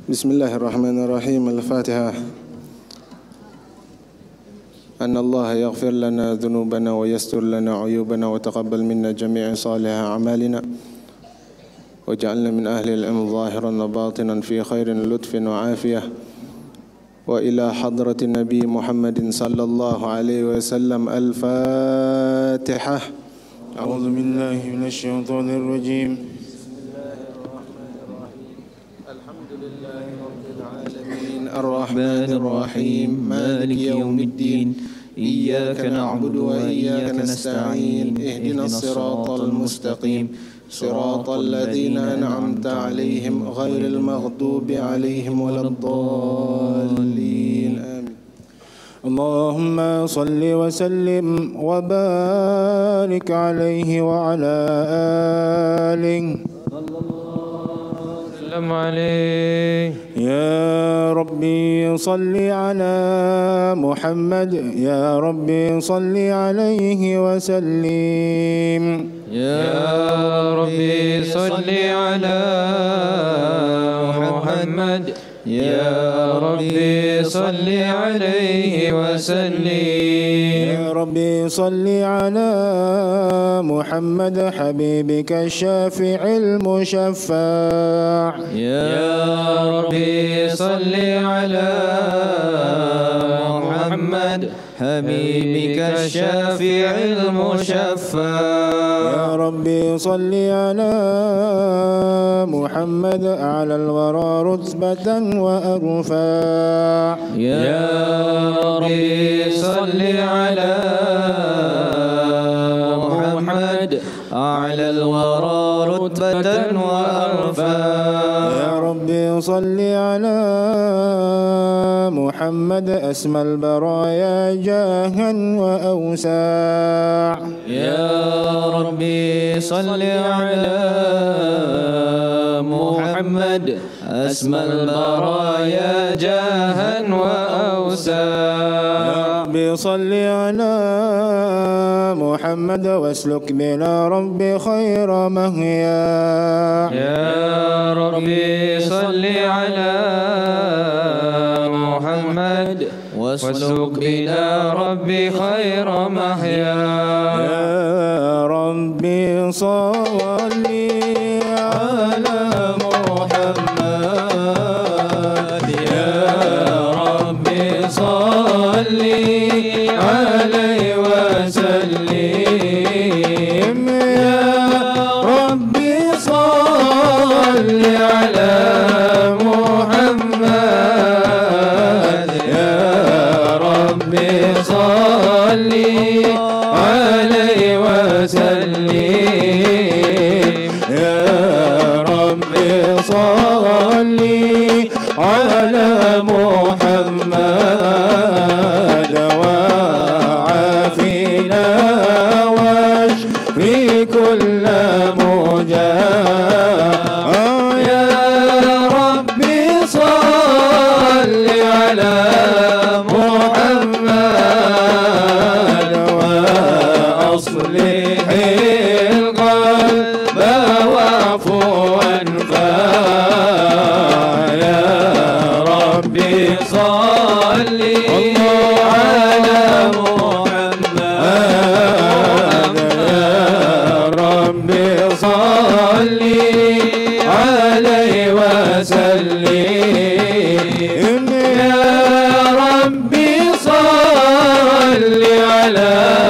بسم الله الرحمن الرحيم. الفاتحة. أن الله يغفر لنا ذنوبنا ويستر لنا عيوبنا وتقبل منا جميع صالح أعمالنا واجعلنا من أهل العلم ظاهرا وباطنا في خير لطف وعافية. وإلى حضرة النبي محمد صلى الله عليه وسلم. الفاتحة. أعوذ بالله من الشيطان الرجيم. بسم الله الرحمن الرحيم. الحمد لله رب العالمين الرحمن الرحيم مالك يوم الدين إياك نعبد وإياك نستعين اهدنا الصراط المستقيم صراط الذين أنعمت عليهم غير المغضوب عليهم ولا الضالين آمين. اللهم صل وسلم وبارك عليه وعلى آله وسلم عليه. يا ربي صل على محمد يا ربي صل عليه وسلم. يا ربي صل على محمد يا ربي صل عليه وسلم. يا ربي صل على محمد حبيبك الشافع المشفع. يا ربي صل على محمد حبيبك الشافع المشفع. يا ربي صل على محمد أعلى الورى رتبة وأرفع. يا ربي صل على محمد أعلى الورى رتبة وأرفع. يا ربي صل على محمد أسمى البرايا جاها وأوساع. يا ربي صل على محمد أسمى البرايا جاها وأوساع. يا ربي صل على محمد واسلك بنا ربي خير مهيا. يا ربي صل على محمد واسلك بنا ربي خير محيا. يا ربي صل على محمد يا ربي صل عليه وسلم. يا ربي صل على محمد يا ربي صل عليه وسلم. يا ربي صل على محمد وعافنا واشفي كل مجاع. يا ربي صل على محمد وأصلح القلب واعفو وانفع. يا ربي صل على محمد يا ربي صل عليه وسلم. يا ربي صل على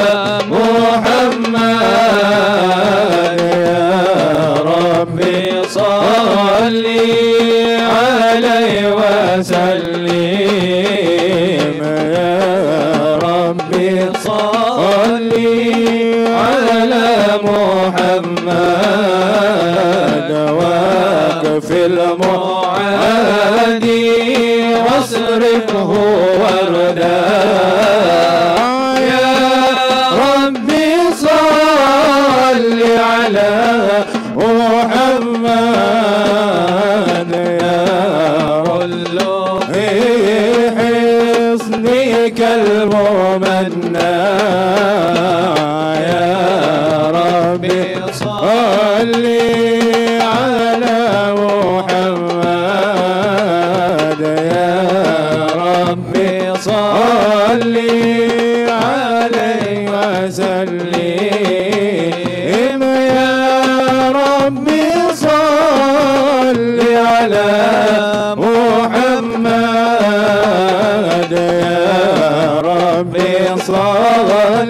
محمد يا ربي صل عليه وسلم. يا ربي صل على محمد واكفي المعادي واصرفه وردا. يا ربي صل على محمد يا كل في حصنك الممنى. يا ربي صل على محمد عليه وسلم يا ربي صل على محمد يا ربي صل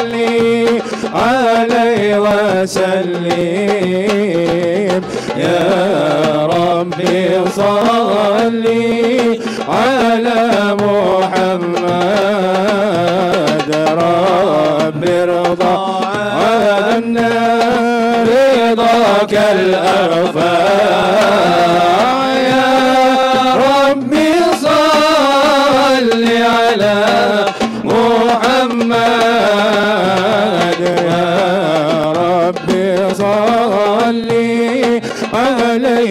عليه وسلم يا ربي صل على محمد رب ارضى عنا رضاك الأرفع يا ربي صل على محمد يا ربي صل عليه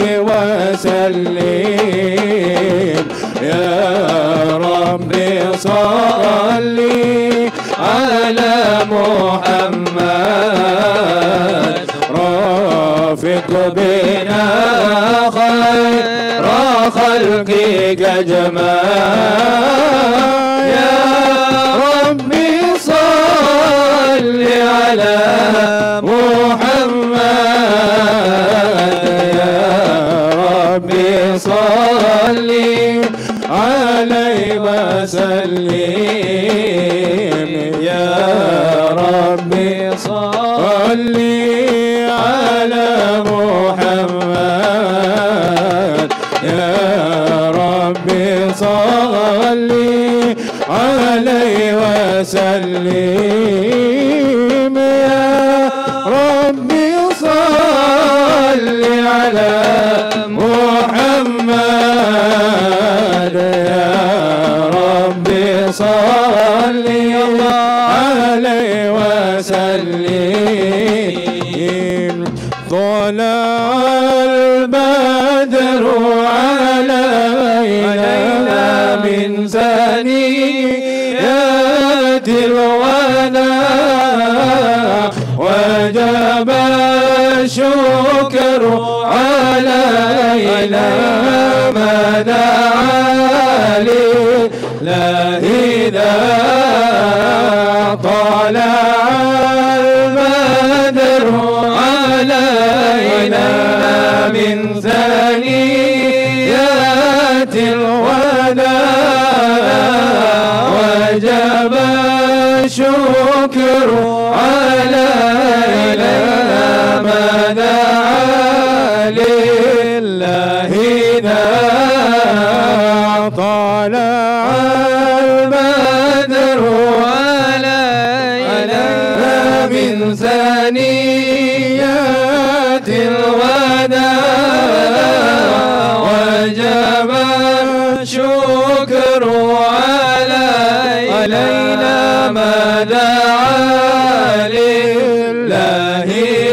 وسلم يا ربي صل على محمد رافق بنا خير خلقك جمال يا ربي صل على محمد يا ربي صل عليه وسلم يا ربي صل على محمد يا ربي صل عليه وسلم يا ربي صل على محمد يا ربي صل عليه وسلم طلع البدر علينا من ثنيات الوداع وجب الشكر علينا ما دعا لله إذا طلع البدر علينا من ثنيات الوداع وجب الشكر علينا ما دعا لله إذا طلع البدر علينا من ثنيات الوداع وجب الشكر علينا ما دعا لله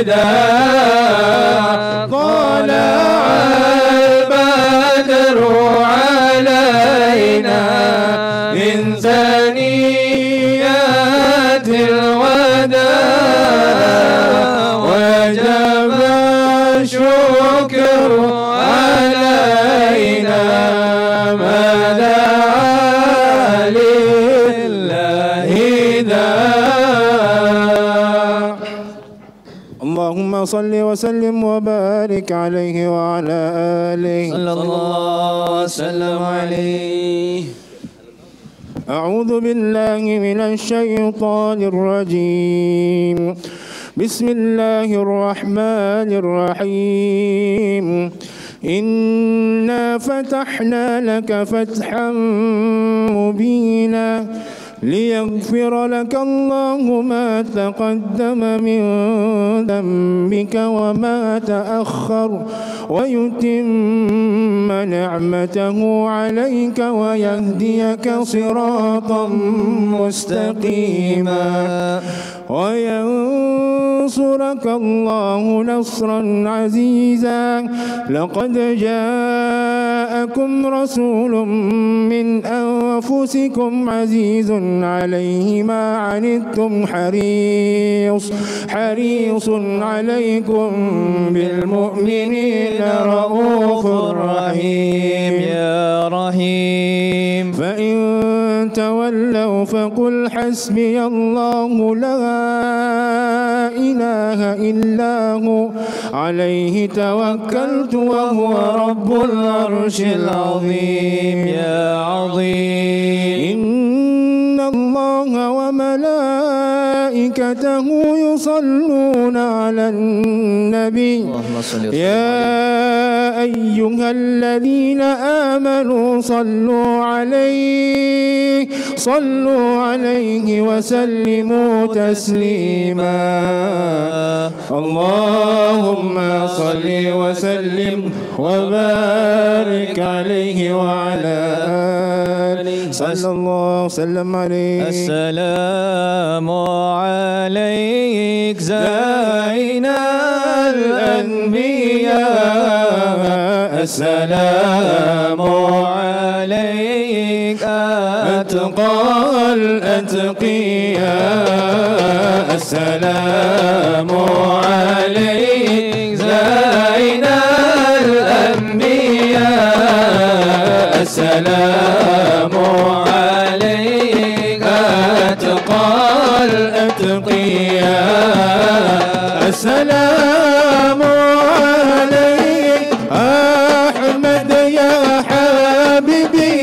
داع طلع البدر علينا من ثنيات الوداع وجب الشكر علينا ما دعا لله داع اللهم صل وسلم وبارك عليه وعلى آله صلى الله وسلم عليه. أعوذ بالله من الشيطان الرجيم. بسم الله الرحمن الرحيم. إنا فتحنا لك فتحا مبينا ليغفر لك الله ما تقدم من ذنبك وما تأخر ويتم نعمته عليك ويهديك صراطا مستقيما وينصرك الله نصرا عزيزا. لقد جاءكم رسول من أنفسكم عزيز عليه ما عنتم حريص عليكم بالمؤمنين رؤوف رحيم. يا رحيم. فإن تولوا فقل حسبي الله لا إله إلا هو عليه توكلت وهو رب العرش العظيم. يا عظيم. إن الله وملائكته يصلون على النبي يا أيها الذين آمنوا صلوا عليه وسلموا تسليما. اللهم صل وسلم وبارك عليه وعلى آله صلى الله وسلم عليه. السلام عليك زين الأنبياء، السلام عليك أتقى الأتقياء، السلام عليك زين الأنبياء، السلام عليك أتقى الأتقياء، السلام عليك أحمد يا حبيبي،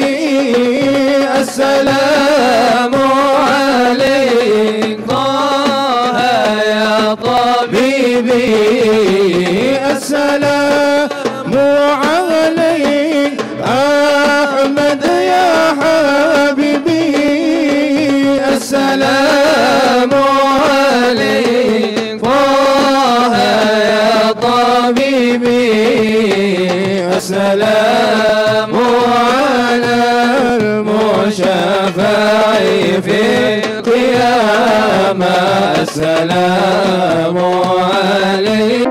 السلام عليك طه يا طبيبي، السلام عليك أحمد يا حبيبي، السلام عليك طه يا طبيبي، السلام على المشفع في القيامة، السلام عليك.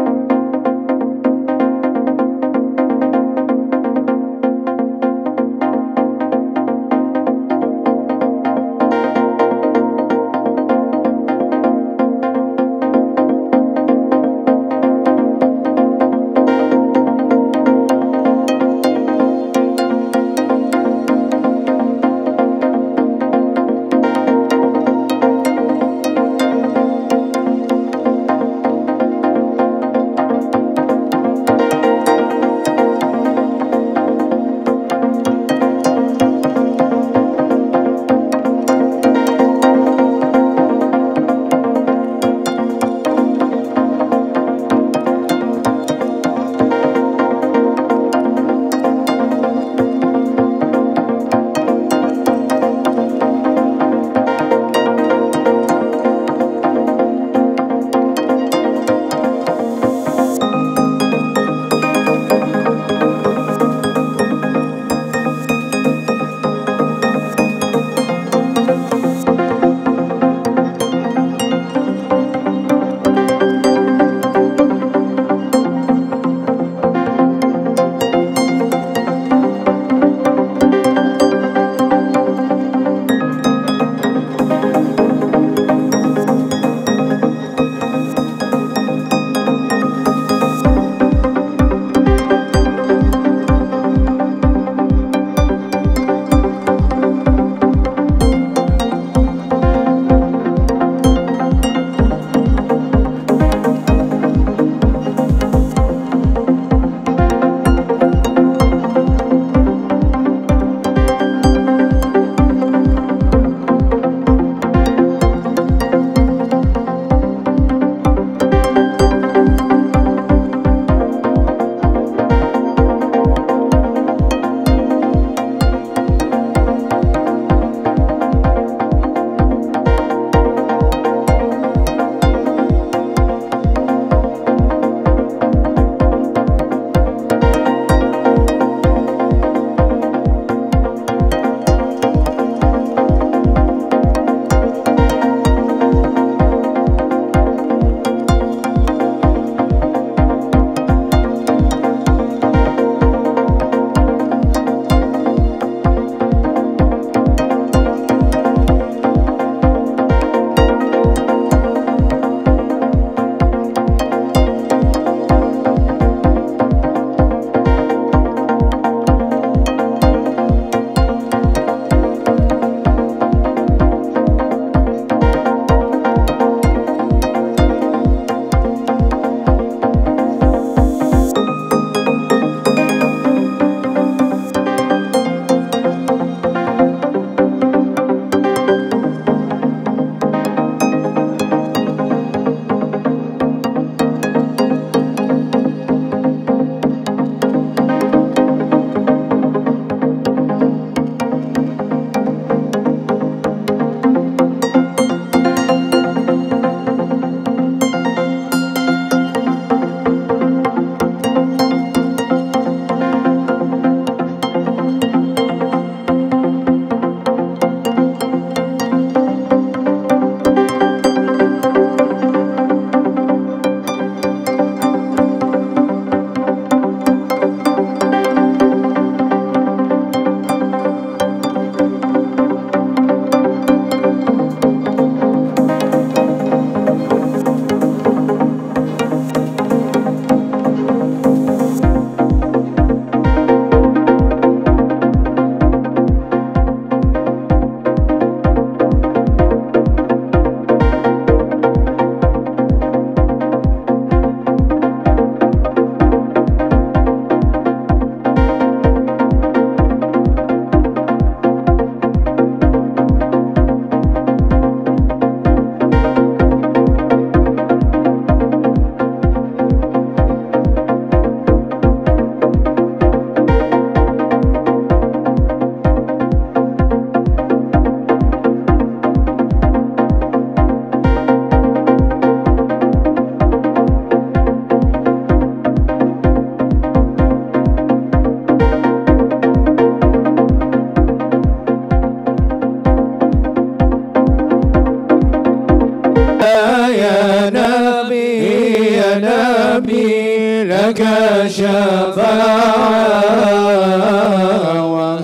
الشفاعة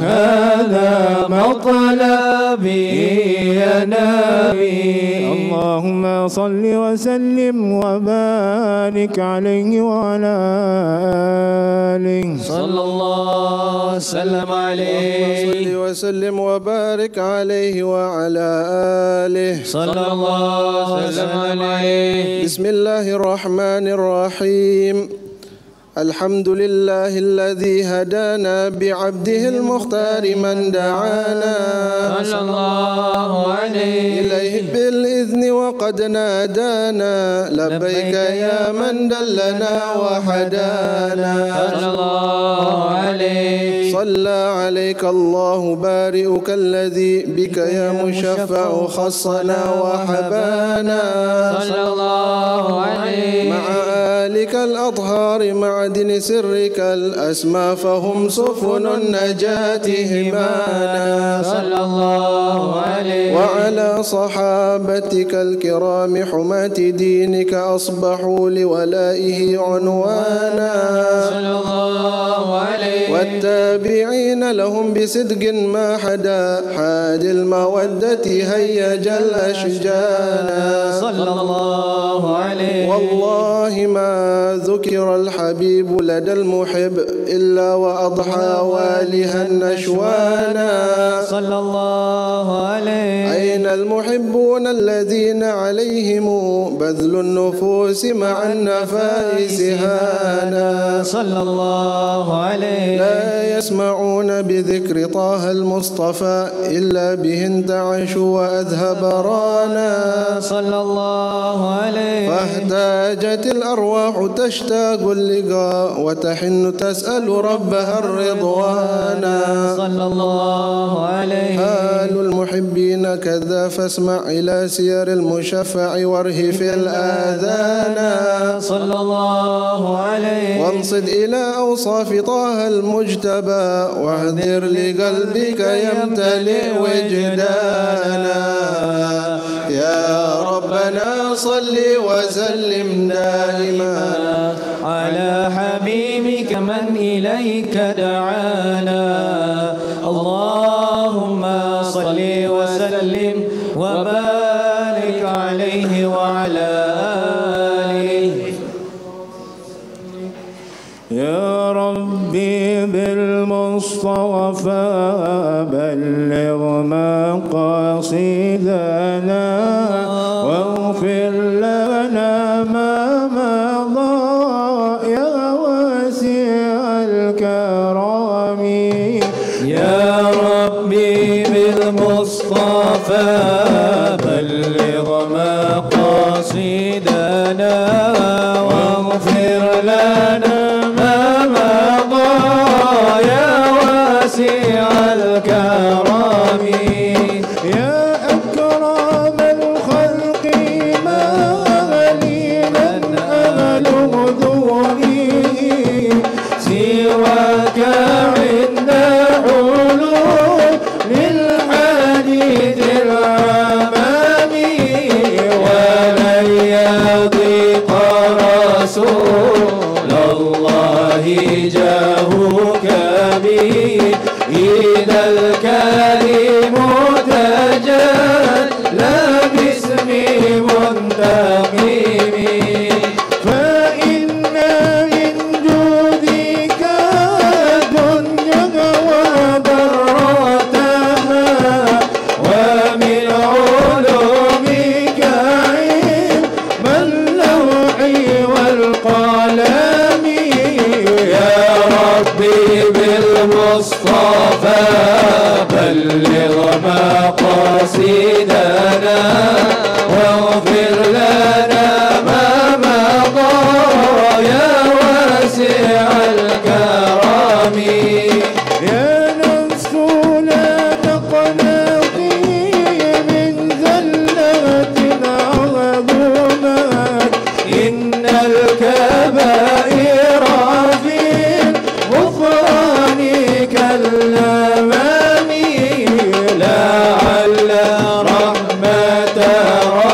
وهذا مطلبي يا نبي. اللهم صل وسلم وبارك عليه وعلى آله. صلى الله وسلم عليه. صل وسلم وبارك عليه وعلى آله. صلى الله وسلم عليه. بسم الله الرحمن الرحيم. الحمد لله الذي هدانا بعبده المختار من دعانا صلى الله عليه إليه بالإذن وقد نادانا لبيك يا من دلنا وهدانا صلى الله عليه. صلى عليك الله بارئك الذي بك يا مشفع خصنا وحبانا صلى الله عليه. مع آلك الأطهار معدن سرك الأسمى فهم سفن النجاة همانا صلى الله عليه. وعلى صحابتك الكرام حماة دينك أصبحوا لولائه عنوانا صلى الله عليه. والتابعين لهم بصدق ما حدا حاد المودة هيج الأشجانا صلى الله عليه. والله ما ذكر الحبيب لدى المحب إلا وأضحى والها نشوانا صلى الله عليه. أين المحبون الذين عليهم بذل النفوس مع النفائس هانا صلى الله عليه. لا يسمعون بذكر طه المصطفى إلا به انتعشوا وأذهب رانا صلى الله عليه. فاحتاجت الأرواح تشتاق اللقاء وتحن تسأل ربها الرضوانا صلى الله عليه. حال المحبين كذا فاسمع إلى سير المشفع وارهف الآذان صلى الله عليه. وانصد إلى أوصاف طه المجتبى واعذر لقلبك يمتلئ وجدانا يا ربنا صل وسلم دائما على حبيبك من إليك دعانا. اللهم صل وسلم وبارك عليه وعلى آله. يا ربي بالمصطفى بلغ مقاصدنا واغفر لنا ما مضى يا واسع الكرم. يا ربي بالمصطفى بلغ مقاصدنا واغفر لنا ما مضى يا واسع الكرم. يا أكرم الخلق ما لي من أهل ذوقي سواك عند حلول للحديث الأمامي ولن يضيق رسول الله جاهك به إذا الكريم تجلى باسم منتقم. فإن من جودك الدنيا وضرتها ومن علومك علم اللوح والقلم. يا ربي بالمصطفى بلغ مقاصدنا واغفر لنا ما مضى يا واسع الكرم. يا نفس لا تقنطي من زلات عظمت إن الكبائر في الغفران كالأمام لعل رحمة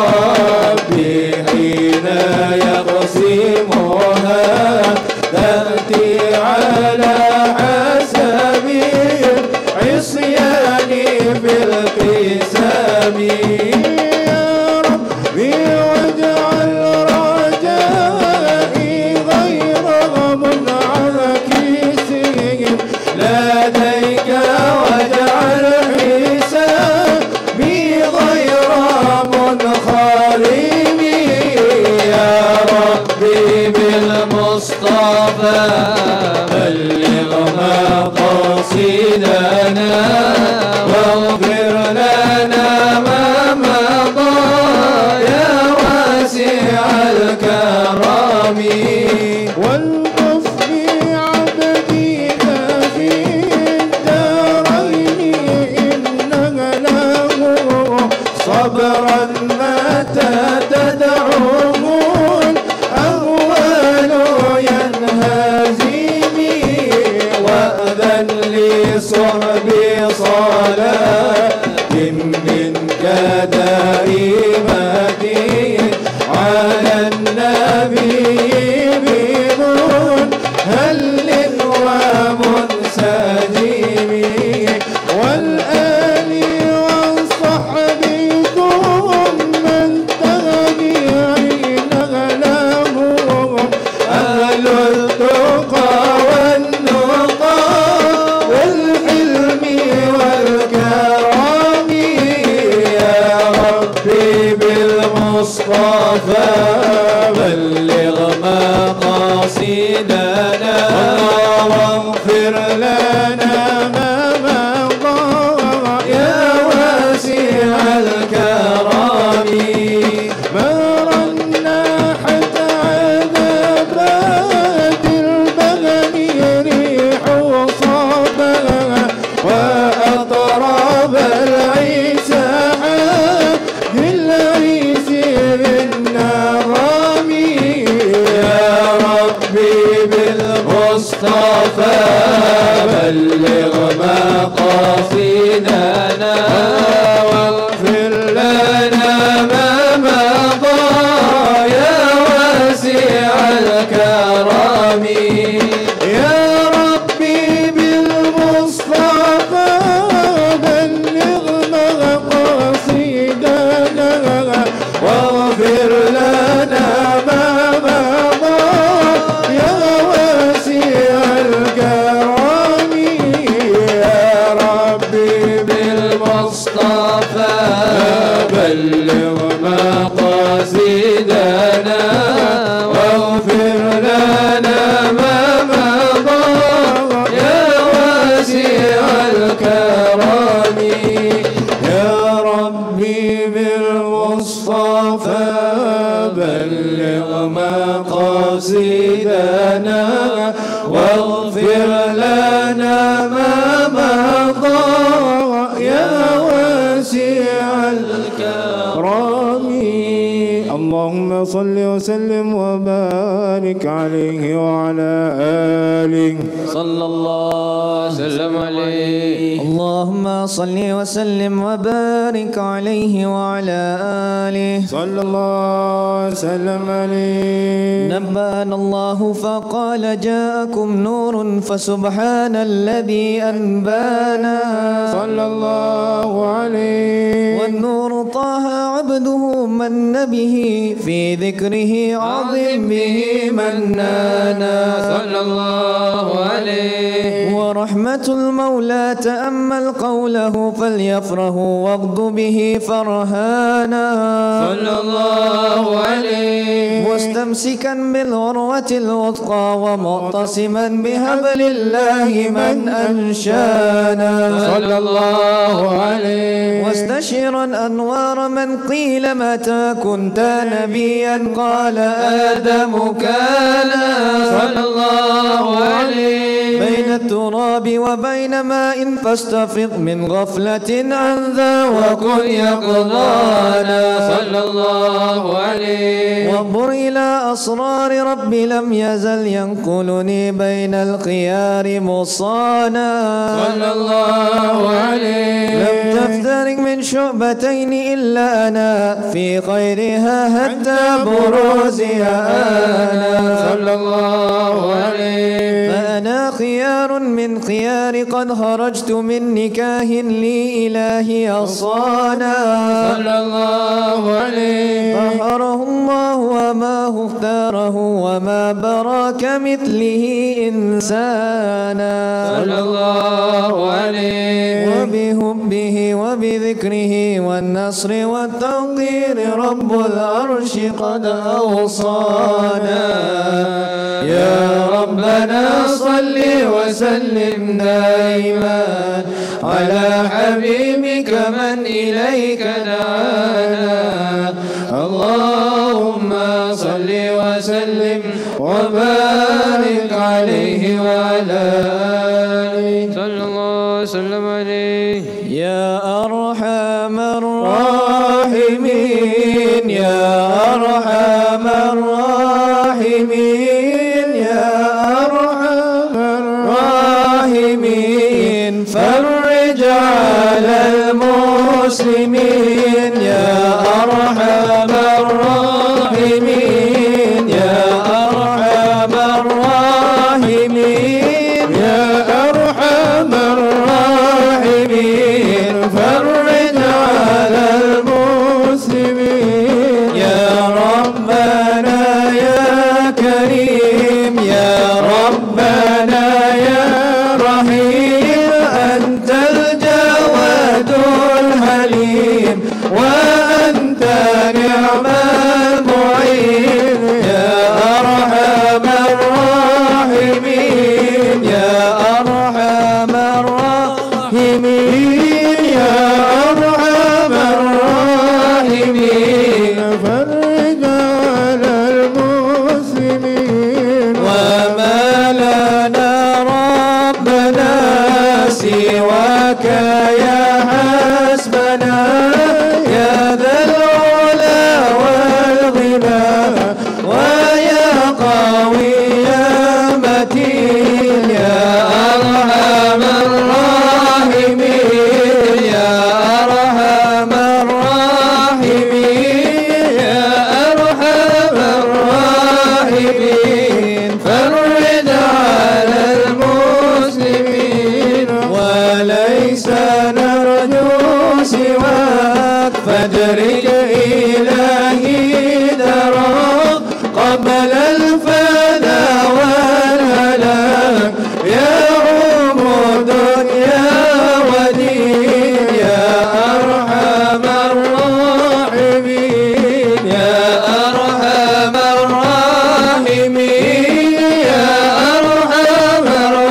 صحب صلاة منك دائمة على النبي بمنهل ومنسجم والآل والصحب ثم التابعين لهم أهل التقى والنقى والحلم والكرم يا ربي بالمصطفى بلغ مقاصدنا واغفر لنا ما مضى يا واسع الكرم مرنا حتى عذبات البغم ريح صبا وأطراب العيسى بالعيس بالنغم يا ربي بالمصطفى بلغ مقاصدنا واغفر لنا ما مضى يا واسع الكرم يا ربي بالمصطفى بلغ مقاصدنا واغفر لنا ما مضى يا واسع الكرم يا ربي بالمصطفى بلغ مقاصدنا واغفر لنا ما مضى يا واسع الكرم يا ربي بالمصطفى بلغ مقاصدنا واغفر لنا ما مضى يا واسع الكرم اللهم صل وسلم وبارك عليه وعلى آله صلى الله وسلم عليه. اللهم صل وسلم وبارك عليه وعلى آله صلى الله وسلم عليه. نبأنا الله فقال جاءكم نور فسبحان الذي أنبانا صلى الله عليه. والنور طه عبده من به في ذكره عظم به منانا صلى الله عليه. ورحمة المولى تأمل قوله فليفرح واغض به فرهانا صلى الله عليه. مستمسكا بالعروة الوثقى ومعتصما بحبل الله من أنشانا صلى الله عليه. واستشيرا أنوار من قيل متى كنت نبيا قال آدم كان صلى الله عليه. بين التراب وبين ماء فاستفض من غفلة عن ذا وكن يقظانا صلى الله عليه. وانظر إلى أسرار ربي لم يزل ينقلني بين الخيار مصانا صلى الله عليه. لم تفترق من شعبتين إلا أنا في خيرها حتى بروزها أنا صلى الله عليه. فأنا خيار من خيار قد خرجت من نكاه لي إلهي أصانا صلى الله عليه. طهره الله وما اختاره وما برا كمثله إنسانا صلى الله عليه. وبحبه وبذكره والنصر والتوقير رب العرش قد أوصانا يا ربنا صل وسلم دائما على حبيبك من إليك دعانا. اللهم صل وسلم وبارك عليه وعلى آله صلى الله وسلم عليه. يا أرحم الراحمين يا أرحم الراحمين يا أرحم الراحمين فرج على المسلمين يا أرحم الراحمين يا أرحم الراحمين يا أرحم الراحمين فرج على المسلمين يا ربنا يا كريم يا ربنا يا رحيم أنت الجواد الحليم وأنت نعم المعين يا أرحم الراحمين يا أرحم الراحمين يا أرحم الراحمين فرج على المسلمين وما لنا ربنا سواك يا حسبنا يا ذا العلا والغنى ويا قوي يا متين يا أرحم الراحمين يا أرحم الراحمين يا أرحم الراحمين فرج على المسلمين وليس نرجو سواك فادرك إلهي دراك قبل الفنا والهلاك يا عمود يا ودين يا أرحم الراحمين يا أرحم الراحمين يا أرحم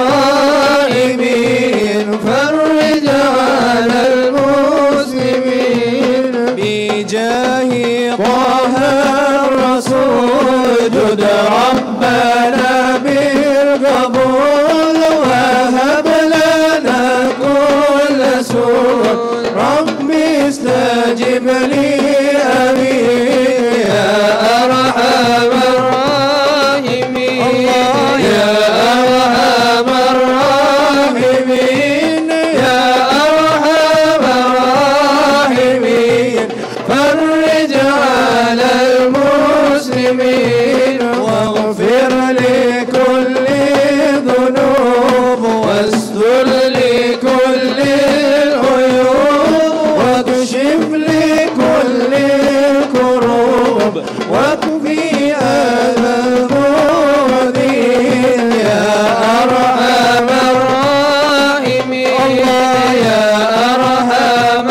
الراحمين فرج على المسلمين بجاه طه الرسول جد ربنا بالقبول وهب لنا كل سور ربي استجب لي أمين يا أرحم الراحمين يا أرحم الراحمين يا أرحم الراحمين فرج على المسلمين واغفر لكل ذنوب واستر لكل العيوب واكشف لكل الكروب واكفي أذى المؤذين يا أرحم الراحمين يا أرحم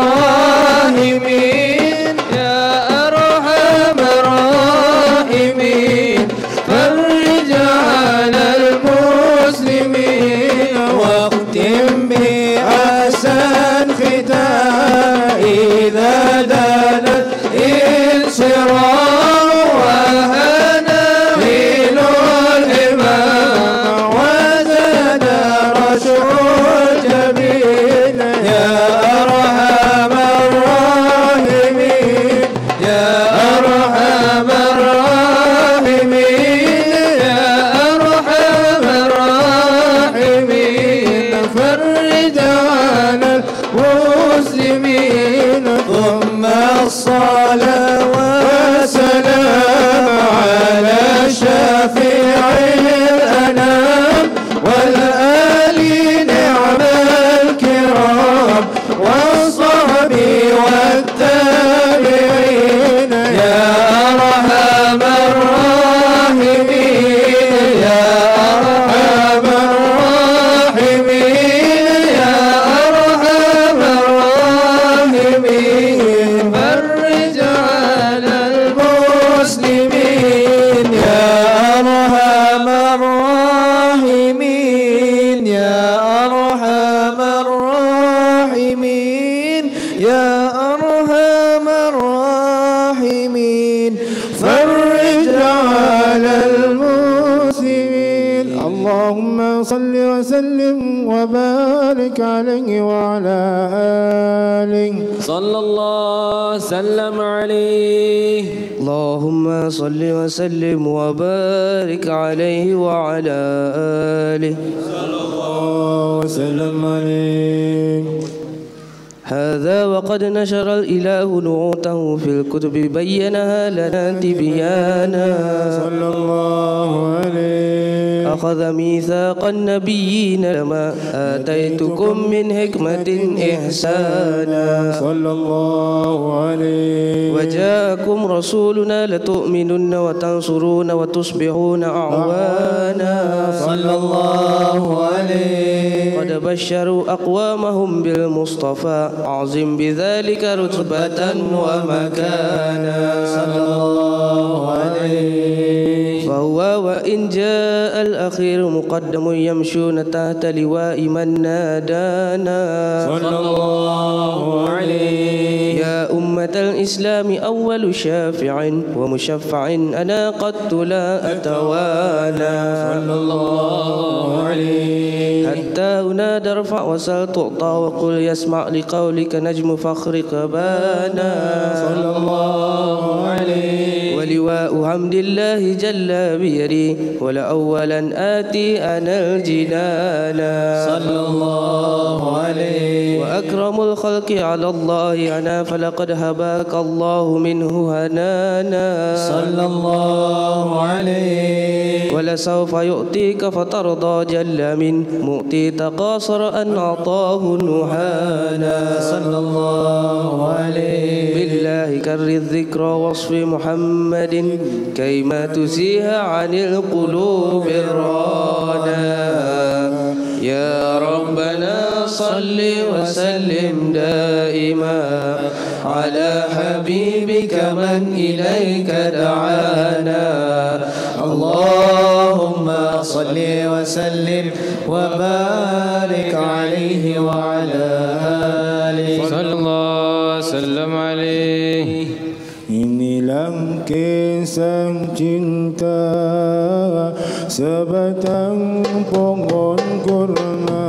الراحمين يا أرحم الراحمين فرج على المسلمين واختم بأحسن ختام إذا دانت انصراف وهنا هيل الحمام وزاد رشع الجبين يا أرحم الراحمين يا أرحم الراحمين يا أرحم الراحمين فرج على المسلمين ثم الصلاة والسلام على شفيع الأنام والآل نعم الكرام والصحب والتابعين يا أرحم الراحمين يا أرحم الراحمين يا أرحم الراحمين فرج على المسلمين يا أرحم الراحمين يا أرحم الراحمين يا أرحم الراحمين فرج على المسلمين اللهم صل وسلم وبارك عليه وعلى آله صلى الله وسلم عليه اللهم صل وسلم وبارك عليه وعلى آله صلى الله وسلم عليه هذا وقد نشر الإله نعوته في الكتب بينها لنا تبيانا صلى الله عليه. أخذ ميثاق النبيين لما آتيتكم من حكمة إحسانا صلى الله عليه. وجاءكم رسولنا لتؤمنن وتنصرون وتصبحون أعوانا صلى الله عليه. قد بشروا أقوامهم بالمصطفى أعظم بذلك رتبة ومكانا صلى الله عليه. فهو وإن جاء الأخير مقدم يمشون تحت لواء من نادانا صلى الله عليه. يا أمة الإسلام أول شافع ومشفع أنا قد لا أتوانى صلى الله عليه. حتى هنا ارفع وسل تعطى وقل يسمع لقولك نجم فخر قبانا صلى الله عليه. ولواء حمد الله جل بيدي ولأولا آتي أنا الجنانا صلى الله عليه. وأكرم الخلق على الله أنا فلقد هباك الله منه هنانا صلى الله عليه. ولسوف يؤتيك فترضى جل من مؤتي تقاصر أن أعطاه نهانا صلى الله عليه. بالله كر الذكر وصف محمد كيما تسيها عن القلوب الرانا يا ربنا صل وسلم دائما على حبيبك من إليك دعانا اللهم صل وسلم وبارك عليه وعلى آله صلى الله وسلم عليه. Inilah kisah cinta sebatang pohon kurma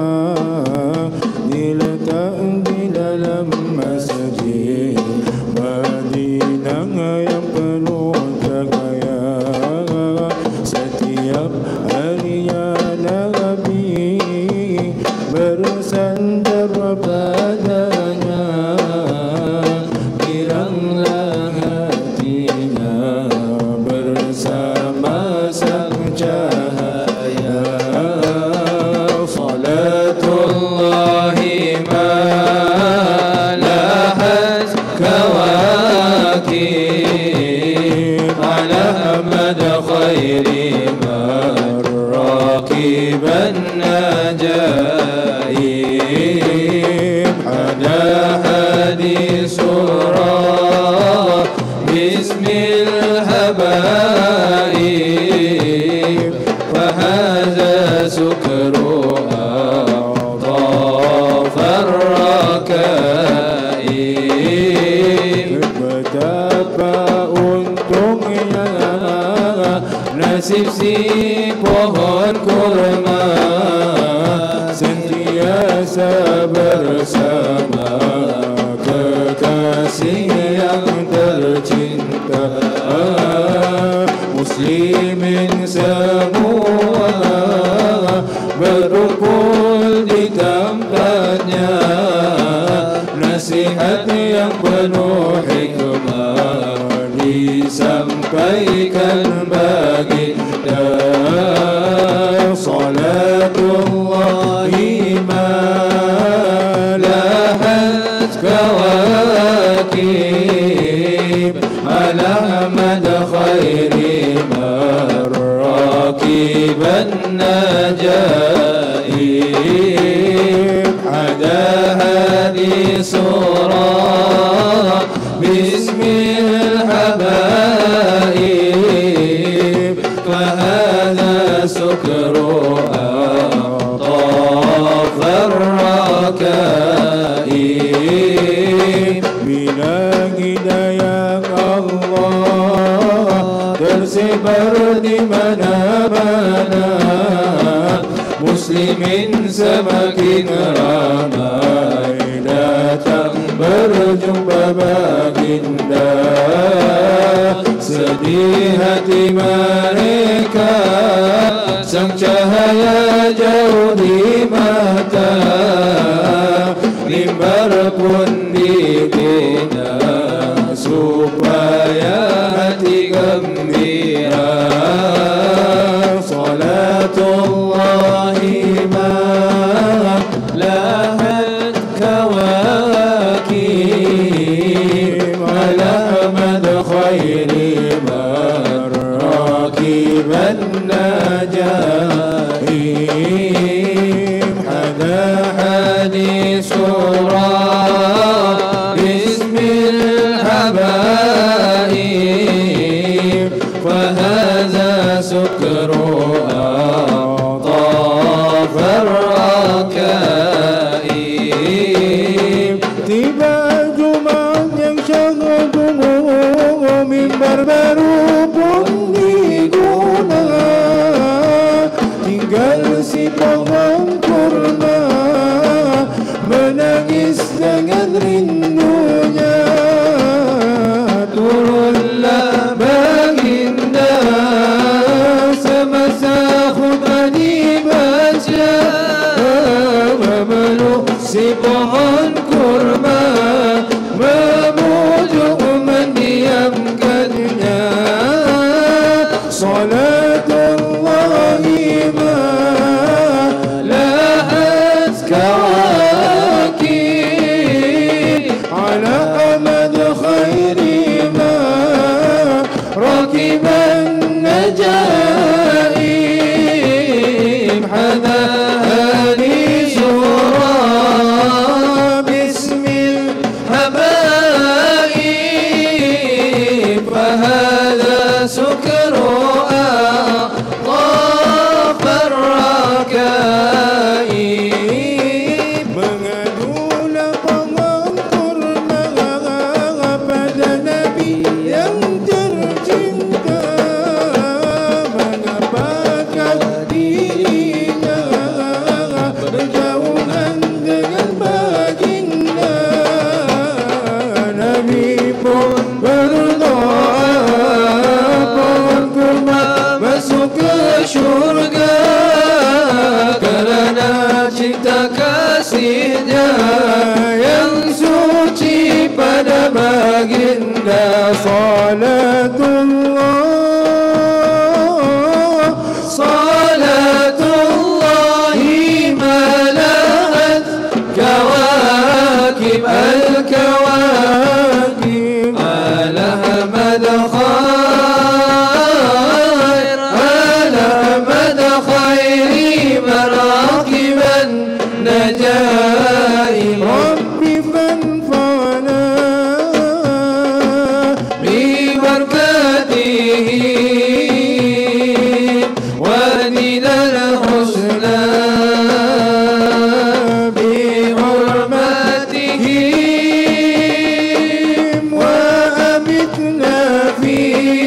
diletak di dalam masjid Madinah yang penuh cahaya. Setiap harinya Nabi bersandar padanya, giranglah hatinya bersama sang cahaya. Salatullahi ma lahat kawakib ala Ahmad khairi marrakiban najaib hada hadis surah bismil habaib fahadha sukru a'taf ar-rakaib. Betapa untungnya nasib si pohon kurma sentiasa bersama kekasih yang tercinta. Muslimin semua berkumpul di tempatnya, nasihat yang penuh hikmah disampaikan baginda. Salatullahi ma lahat kawakib ala Ahmad khairi marrakiban najaib ada hadis surah bismil habaib fahadha sukru a'taf ar-rakaib. Bila hidayah Allah tersebar di mana-mana, muslimin semakin ramai datang berjumpa baginda. Sedih hati mereka, sang cahaya jauh di mata, mimbar pun dibina supaya hati gembira. Salatullahi ma lahat kawakib ala madkhairi marrakiban najaim. Hada hadis surah bismil habaib fahadha sukru ataf ar-rakaib. Tiba Jumat yang syahdu mimbar baru pun diguna, tinggal si pohon kurma menangis dengan rindunya. Turunlah baginda semasa khutbah dibaca, memeluk si pohon kurma memujuk mendiamkannya. Salatullahi ma lahat kawakib ala amad khairi ma rakiban najaim. Hada hadis surah bismil habaib fahadha sukru ataf ar-rakaib. Mengadulah pohon kurma pada Nabi yang tercinta, mengapakah dirinya berjauhan dengan baginda. Nabi pun berdoa pohon kurma Masuk ke syurga kerana cinta kasihnya yang suci pada baginda. Salatullahi ma lahat kawakib al-kawakib ala madkhair ala madkhairi marakiban najaim. Rabbi fanfa'na ببركاتهم ودنا الحسنى بحرمتهم وأمتنا في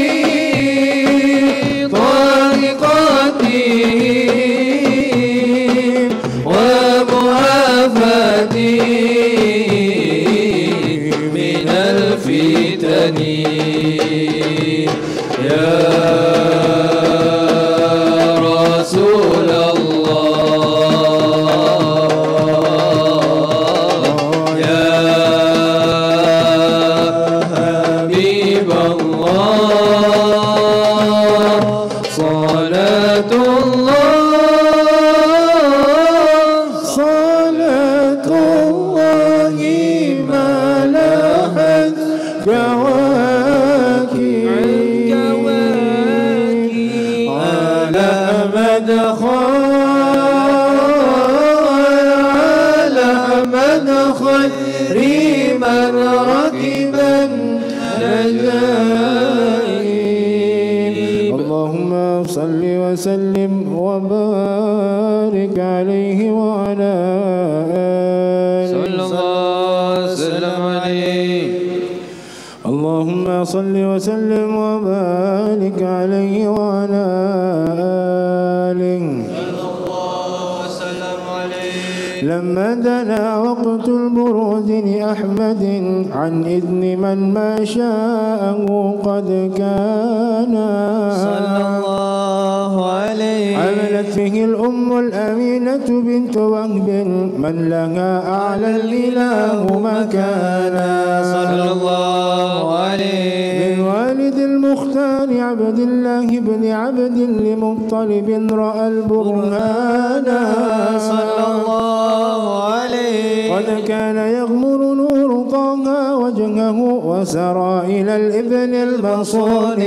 طريقتهم ومعافاتهم من الفتن. يا رسول الله يا حبيب الله صلاة الله ما لاحت كواكب على مدخل من ركبا نجايب. اللهم صل وسلم وبارك عليه وعلى آله صلى الله وسلم عليه. اللهم صل وسلم وبارك عليه وعلى آله. لما دنا وقت البروز لأحمد عن إذن من ما شاءه قد كان صلى الله عليه. عملت به الأم الأمينة بنت وهب من لها أعلى الإله مكانا صلى الله عليه. من والد المختار عبد الله بن عبد لمطلب رأى البرهان صلى الله عليه. قد كان يغمر نور طه وجهه وسرى إلى الإبن المصون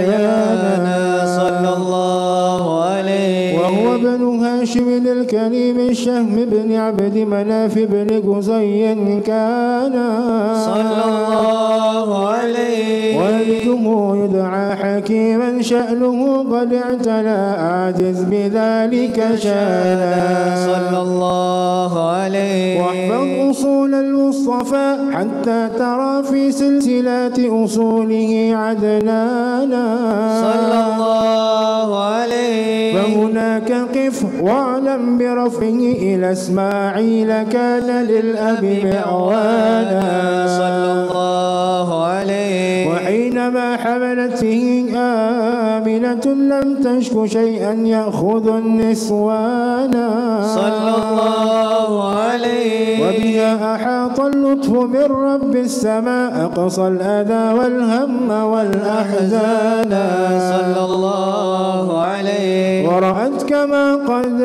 عيانا صلى الله عليه. وهو ابن هاشم الكريم الشهم بن عبد مناف بن قزي كان صلى الله عليه. والده يدعى حكيما شأنه قد اعتلى أعجز بذلك شانا صلى الله عليه. واحفظ أصول المصطفى حتى ترى في سلسلات أصوله عدنانا صلى الله عليه. فهناك قف واعلم برفعه إلى إسماعيل كان للأب معوانا صلى الله عليه. وحينما حملته آمنة لم تشك شيئا يأخذ النسوانا صلى الله عليه. وبها أحاط اللطف من رب السماء أقصى الأذى والهم والأحزان صلى الله عليه. ورأت كما قد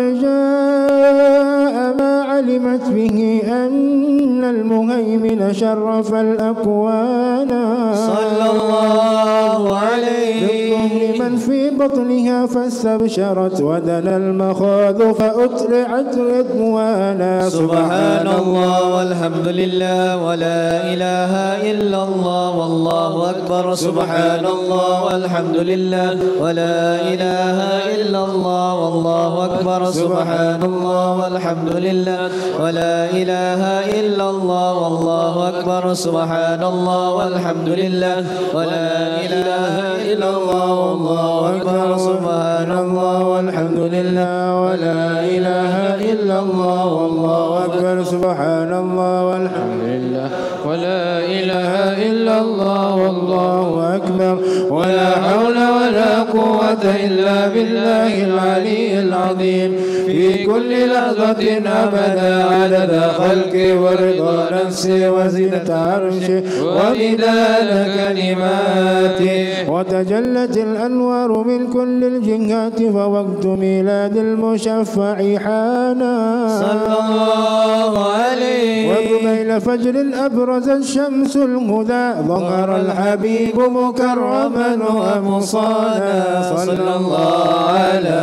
جاء ما علمت به أن المهيمن شرف الأكوان صلى الله عليه. بالظهر من في بطنها فاستبشرت ودنا المخاذ فأترعت رضوانا سبحان الله والحمد لله ولا إله إلا الله والله أكبر. سبحان الله والحمد لله ولا إله إلا الله والله أكبر. سبحان الله والحمد لله ولا إله إلا الله والله أكبر. سبحان الله والحمد لله ولا إله إلا الله والله أكبر. سبحان الله والحمد لله ولا إله إلا الله والله أكبر. سبحان الله والحمد لله ولا إله إلا الله والله أكبر. ولا حول ولا قوة إلا بالله العلي العظيم في كل لحظة أبدا عدد خلقه ورضا نفسه وزنة عرشه ومداد كلماته. وتجلت الأنوار من كل الجهات فوقت ميلاد المشفع حانا صلى الله عليه. وقبيل فجر أبرز الشمس الهدى ظهر الحبيب مكرما ومصانا صلى الله على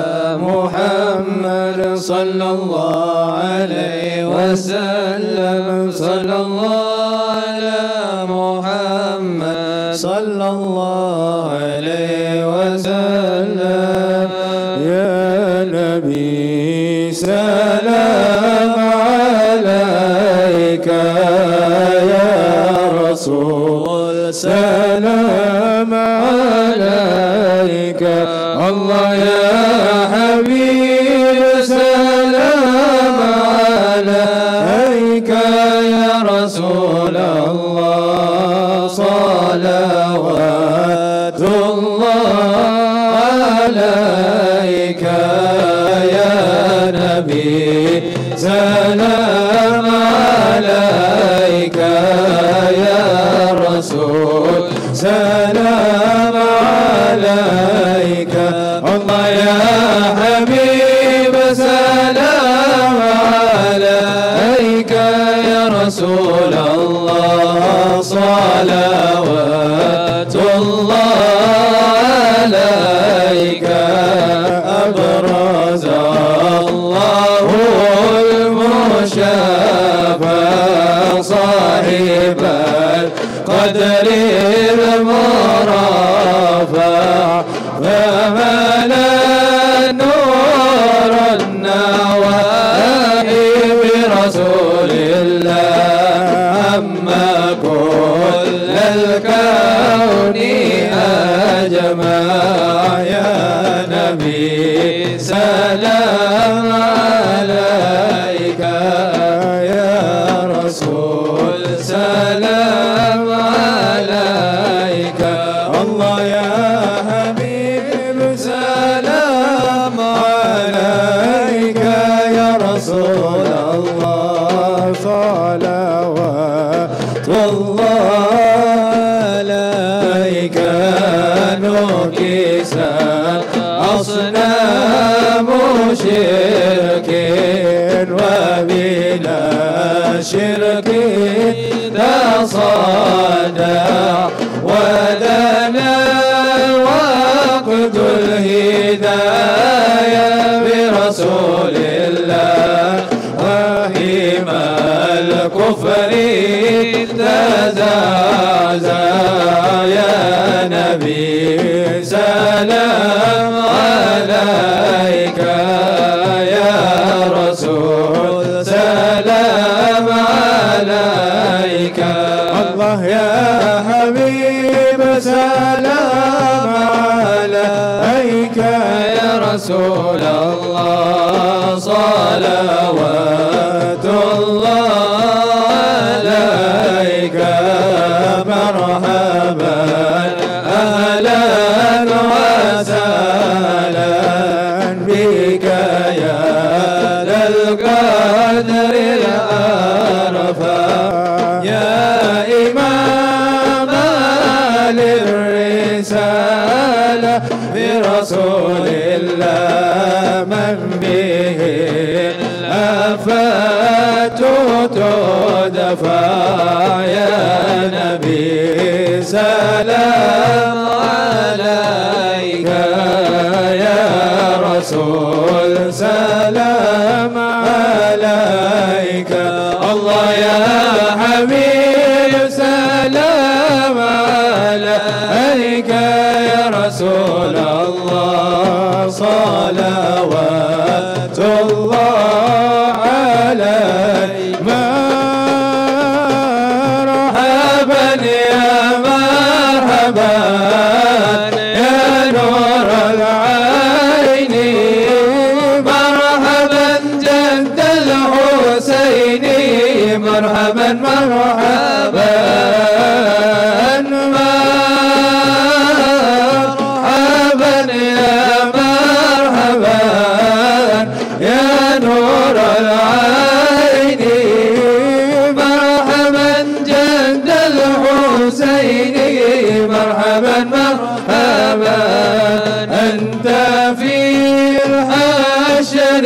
محمد صلى الله عليه وسلم. صلى الله على محمد صلى الله عليه وسلم. يا نبي سلام عليك يا رسول سلام عليك الله يا حبيب سلام عليك يا رسول الله صلوات الله عليك يا نبي سلام عليك يا رسول سلام عليك الله يا حبيب سلام عليك يا رسول الله صلوات الله عليك. أبرز الله المشافى صاحب القدر المرافع فملا نور النواحي برسول الله أما كل الكون أجمع. يا نبي سلام عليك الشرك تصدع ودنا وقت الهداية برسول الله وهيم الكفر تزعزع يا نبي سلام عليك يا رسول سلام عليك الله يا حبيب سلام عليك يا رسول الله صلوات الله عليك مرحبا أهلا وسهلا بك يا ذا القدر الأرفع يا إمام للرسالة برسول الله من به الآفات تدفع يا نبي سلام عليك يا رسول سلام عليك الله يا حبيب سلام عليك يا رسول الله صلوات الله عليك مرحبا يا مرحبا يا نور العين مرحبا جد الحسين مرحبا مرحبا مرحبا يا مرحبا يا نور العين مرحبا جد الحسين مرحبا مرحبا أنت في الحشر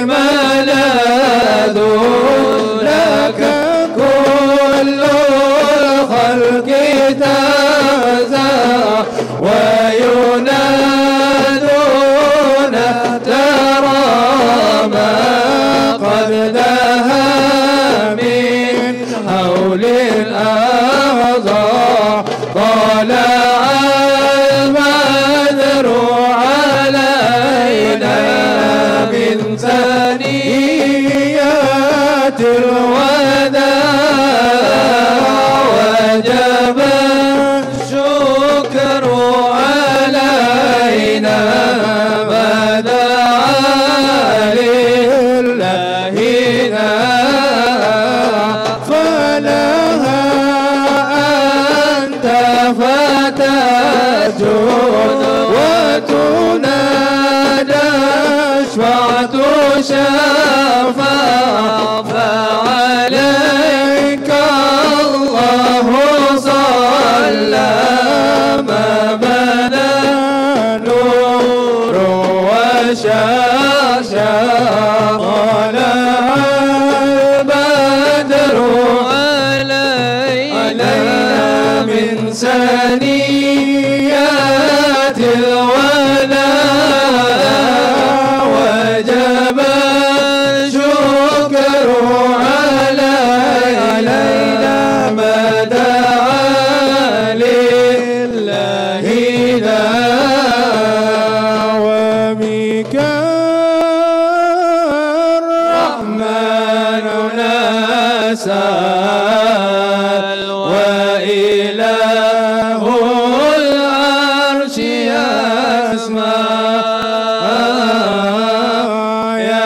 ملاذ لك كل الخلق تزع وينادون ترى ما قد دها من حول الأعضاء طلع البدر علينا من ثنيات الوداع وجب الشكر علينا ما دعا لله فلها أنت فتسجد وتنادى شفعت شفاعة فعليك الله صلى ما بدا نور وشاشا طلع البدر علينا من ثنيات الوداع وجب الشكر علينا ما دعا لله وبك الرحمن نسأل وإله العرش يسمع يا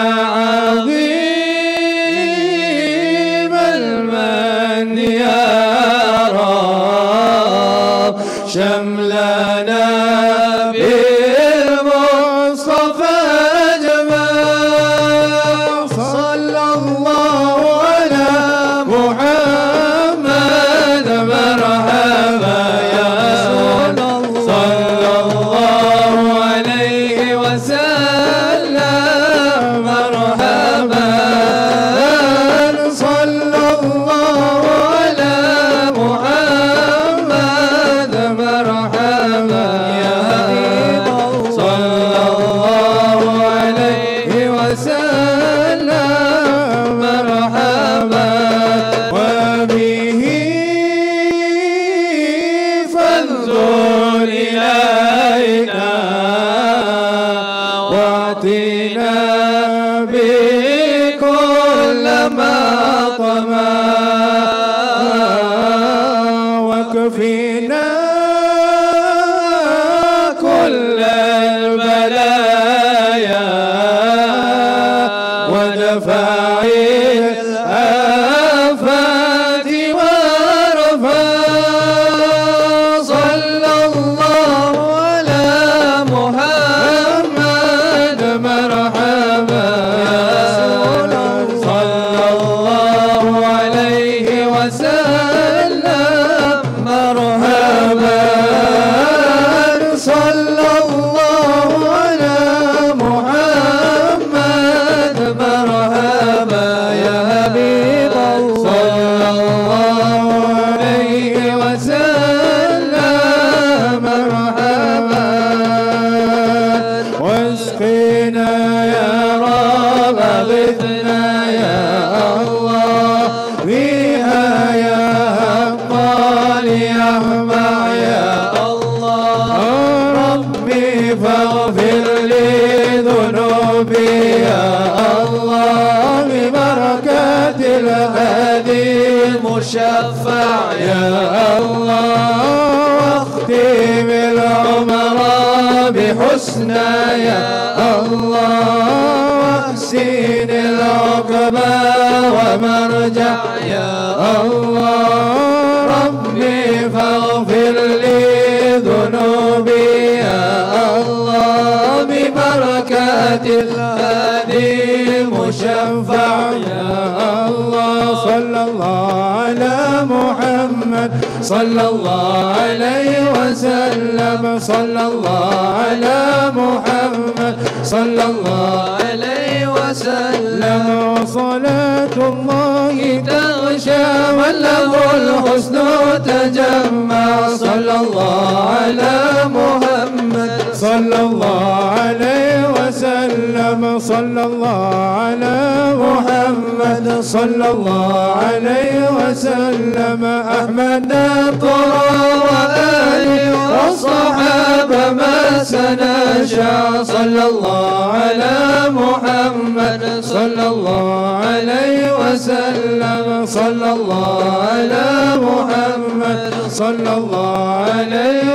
عظيم المن يا رب شملنا بالمصطفى جمال صلى الله على محمد مرحبا يا رسول الله صلى الله عليه وسلم مرحبا صلى الله المشفع يا الله واختم العمر بحسنى يا الله واحسن العقبى ومرجع يا الله ربي فاغفر لي ذنوبي يا الله ببركات الهادي المشفع يا الله صلى الله على محمد صلى الله عليه وسلم صلى الله على محمد صلى الله عليه وسلم وصلاة الله تغشى وله الحسن تجمع صلى الله على محمد صلى الله عليه وسلم صلى الله على محمد صلى الله عليه وسلم أحمد الطرى وآله والصحابة ما سنشاء صلى الله على محمد صلى الله عليه وسلم صلى الله على محمد صلى الله عليه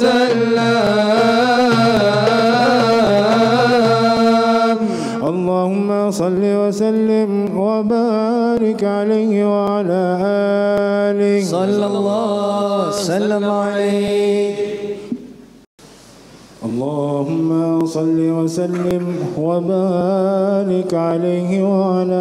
وسلم. اللهم صل وسلم وبارك عليه وعلى آله صلى الله وسلم عليه. اللهم صل وسلم وبارك عليه وعلى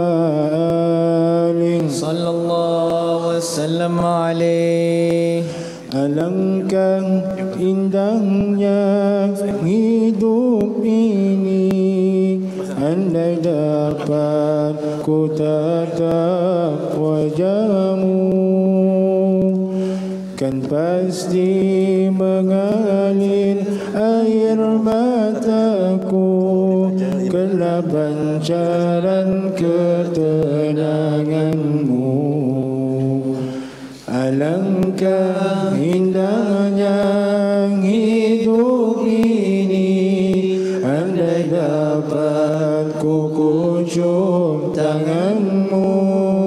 آله صلى الله وسلم عليه. Alangkah indahnya hidup ini andai dapat ku tatap wajahmu, kan pasti mengalir air mataku kena pancaran ketenanganmu. Alangkah indahnya hidup ini andai dapat ku kucuk tanganmu,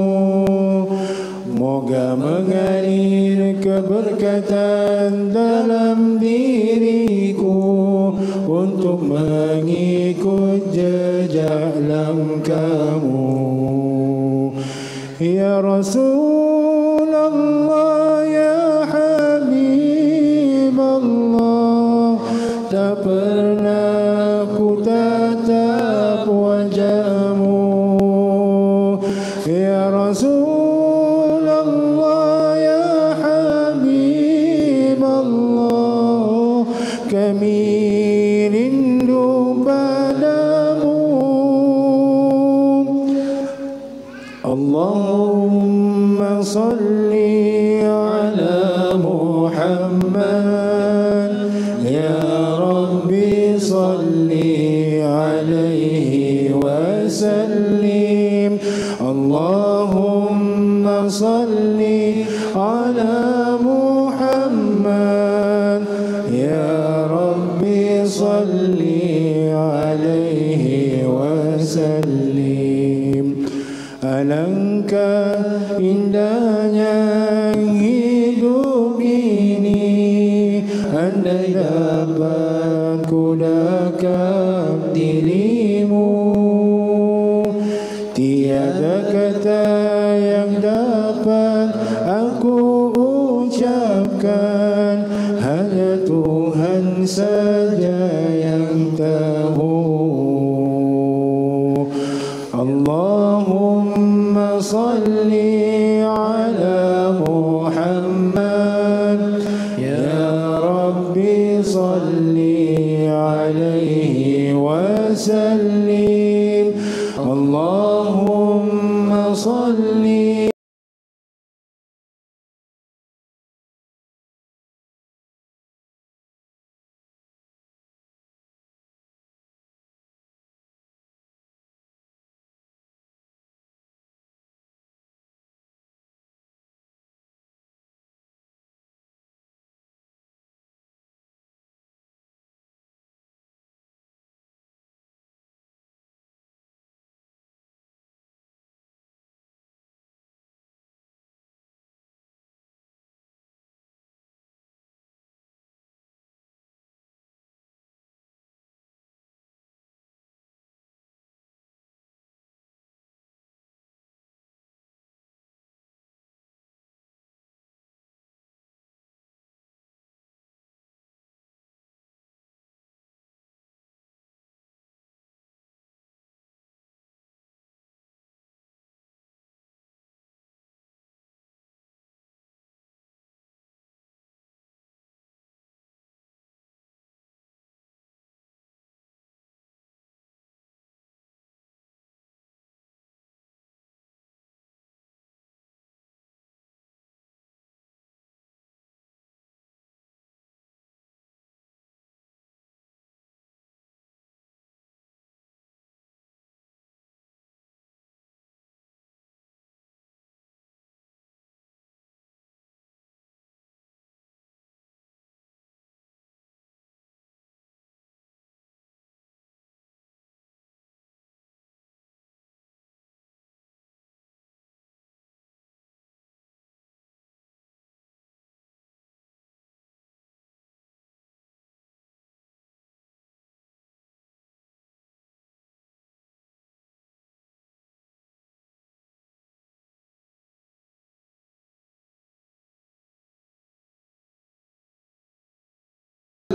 moga mengalir keberkatan dalam diriku untuk mengikut jejak langkahmu. Ya Rasulullah, ya Habib Allah, tak pernah ku tatap wajahmu. Ya Rasulullah, ya Habib Allah, kami rindu padamu. Allahumma salli ala Muhammad, ya Rabbi salli alaihi wa sallim. Allahumma salli ala Muhammad, ya Rabbi salli alaihi wa sallim. Alangkah indahnya hidup ini andai dapat ku dekap dirimu. Tiada kata yang dapat aku ucapkan, hanya Tuhan saja yang tahu. Allahumma salli ala Muhammad, ya Rabbi salli alaihi wa sallim. Allahumma salli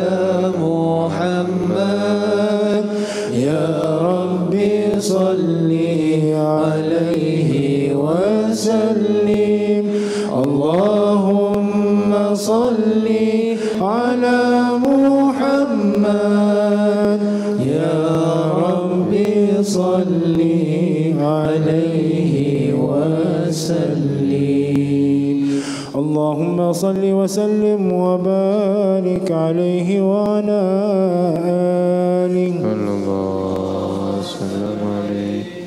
على محمد يا ربي صل عليه وسلم اللهم صل على محمد يا ربي صل عليه وسلم اللهم صل وسلم وبارك عليه وعلى آله صلى الله وسلم عليه